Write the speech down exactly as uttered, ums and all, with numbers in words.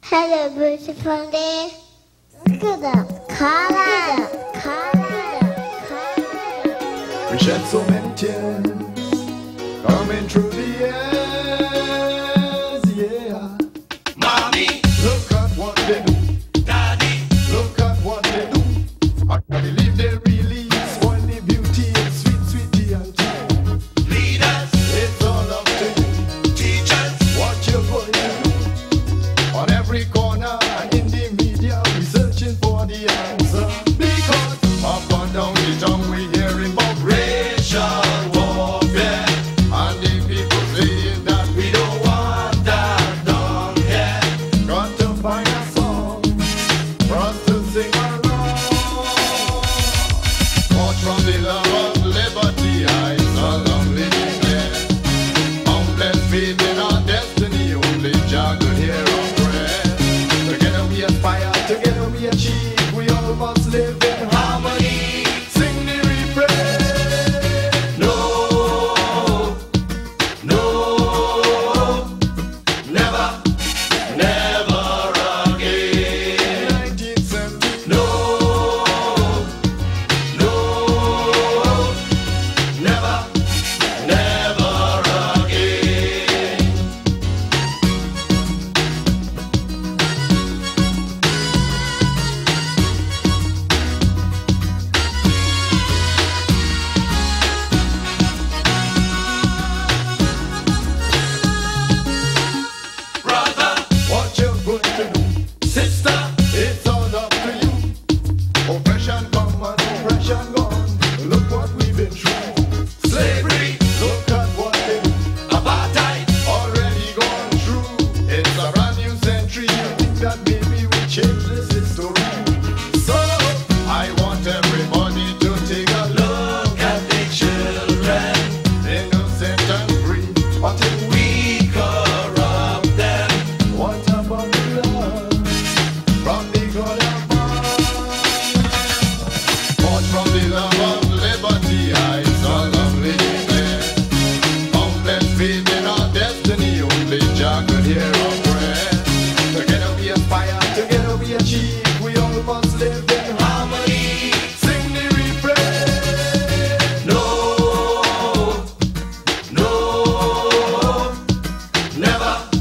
Hello, beautiful day. Good up, color, color, color. We shed so many tears coming through the years, yeah. Mommy, look at what they do. Daddy, look at what they do. I can't believe they really spoil the beauty and sweet, sweet tea and tea. Leaders, it's all up to you. Teachers, what you're going to do. On every corner and in the media, we searching for the answer. Because up and down the tongue we hearing about racial warfare, and the people saying that we don't want that down here. Got to find a song for us to sing along. Watch from the love of liberty, I saw long living there. Boundless faith in our destiny, only Jah could hear our prayer. Together we aspire, together we achieve, we all must live in harmony. Sing the refrain. no, no, never, never again. nineteen seventy, No, no, never, never again. Brother, what you're going to do, sister, it's all up to you. Oppression come and oppression gone. Look what we've been through. slavery, Look at what they do. apartheid, Already gone through. It's a brand new century. You think that maybe we change this history? So I want everybody to take a look look at the children, innocent and free. Until we we corrupt them. what about the love from the God above? Born from the love of liberty, I saw lovely declare. Boundless faith in our destiny, only Jah could hear our prayer. Together we aspire, together we achieve, we all must live in harmony. Sing the refrain. No, no, never,